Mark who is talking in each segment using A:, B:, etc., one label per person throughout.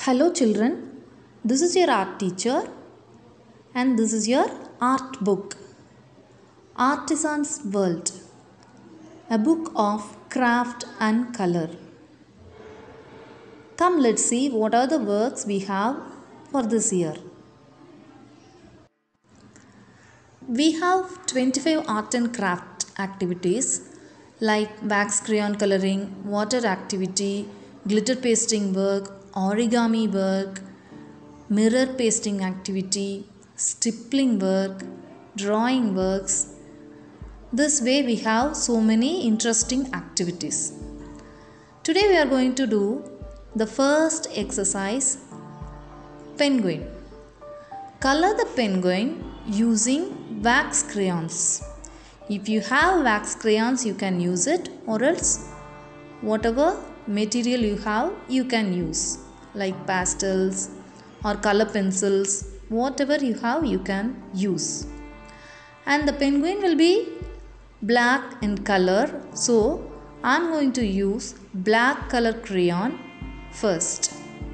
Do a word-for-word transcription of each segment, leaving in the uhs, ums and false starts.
A: Hello children, this is your art teacher and this is your art book. Artisan's World, a book of craft and color. Come, let's see what are the works we have for this year. We have twenty-five art and craft activities like wax crayon coloring, water activity, glitter pasting work, origami work, mirror pasting activity, stippling work, drawing works. This way we have so many interesting activities. Today we are going to do the first exercise, penguin. Color the penguin using wax crayons. If you have wax crayons, you can use it, or else whatever material you have, you can use, like pastels or color pencils. Whatever you have, you can use. And the penguin will be black in color, so I am going to use black color crayon first.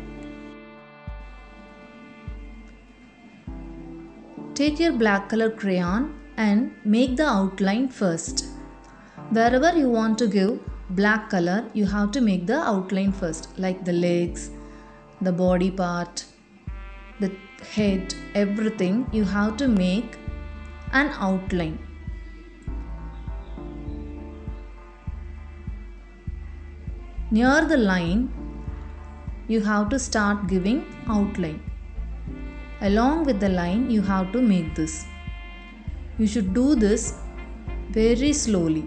A: Take your black color crayon and make the outline first. Wherever you want to give black color, you have to make the outline first, like the legs, the body part, the head, everything you have to make an outline. Near the line, you have to start giving outline. Along with the line, you have to make this. You should do this very slowly.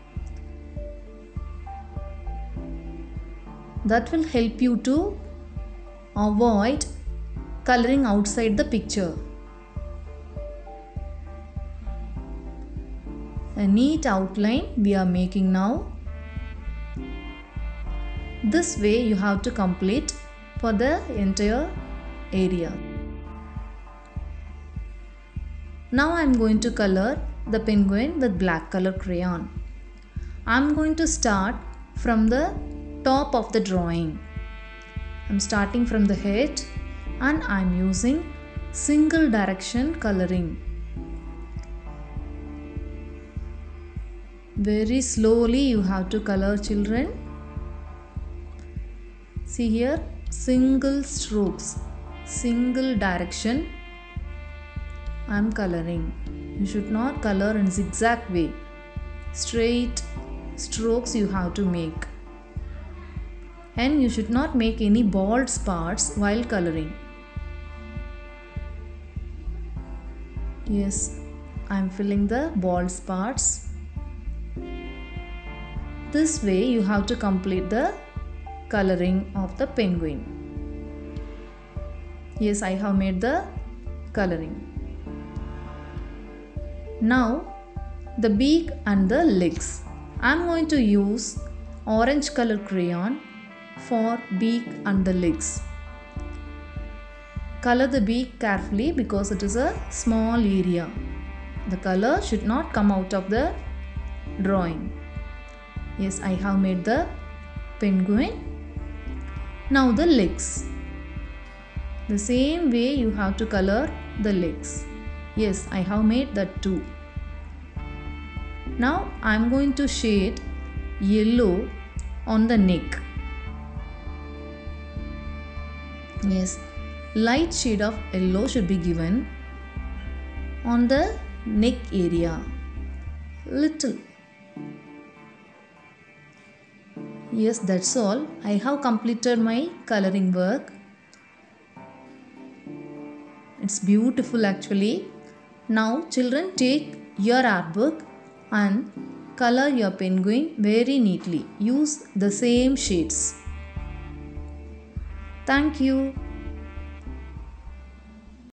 A: That will help you to avoid coloring outside the picture. A neat outline we are making now. This way you have to complete for the entire area. Now I am going to color the penguin with black color crayon. I am going to start from the top of the drawing. I am starting from the head and I am using single direction coloring. Very slowly you have to color, children. See here, single strokes, single direction I am coloring. You should not color in zigzag way. Straight strokes you have to make. And you should not make any bald spots while coloring. Yes, I am filling the bald spots. This way you have to complete the coloring of the penguin. Yes, I have made the coloring. Now the beak and the legs. I am going to use orange color crayon for beak and the legs. Color the beak carefully because it is a small area. The color should not come out of the drawing. Yes, I have made the penguin. Now the legs. The same way you have to color the legs. Yes, I have made that too. Now I am going to shade yellow on the neck. Yes, light shade of yellow should be given on the neck area. Little. Yes, that's all. I have completed my coloring work. It's beautiful actually. Now children, take your art book and color your penguin very neatly. Use the same shades. Thank you.